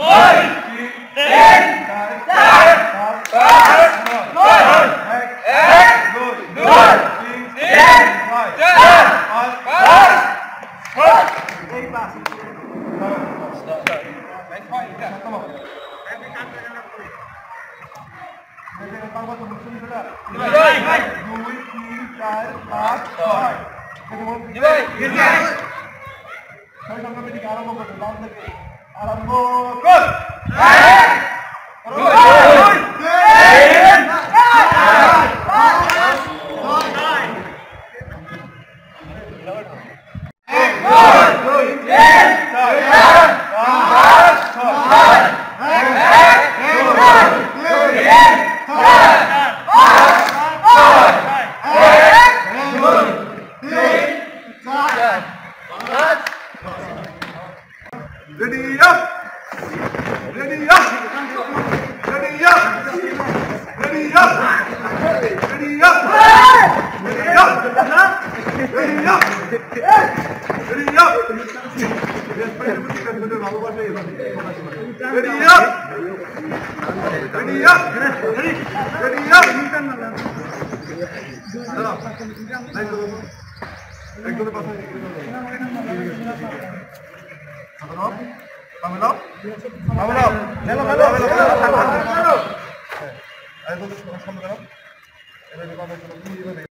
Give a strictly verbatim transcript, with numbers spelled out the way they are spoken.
Ready up! Ready up! Ready up! Ready up! Ready up! Ready up! Ready up! Ready up! Ready up! Ready up! Ready up! একদম পাশে Pamelo, Pamelo, Pamelo, Pamelo, Pamelo, Pamelo. Ayo, tunggu, tunggu, tunggu, tunggu.